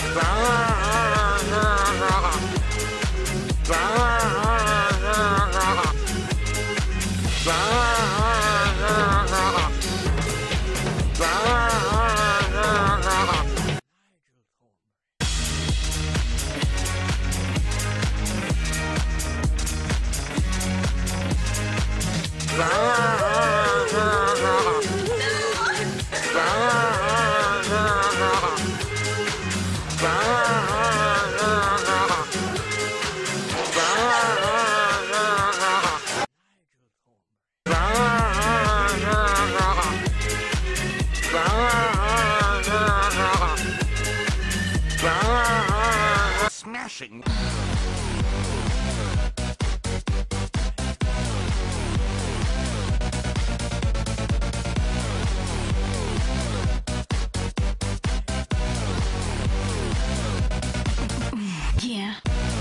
Smashing. Yeah.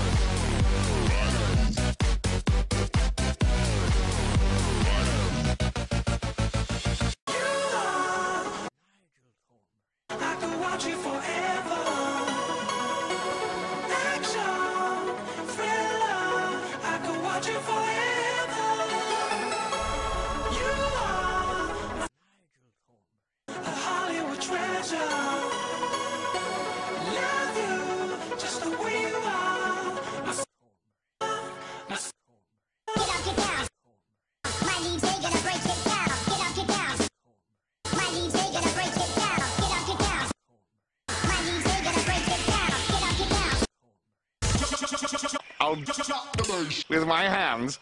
I could watch you forever. Action, thriller. I could watch you forever. You are a Hollywood treasure. Love you just the way you are. Get up, get down. My leaves, they gonna break it down. Get up, get down. My leaves, they gonna break it down. Get up, get down. My leaves, they gonna break it down. Get up, get down. I'll chop the bush with my hands.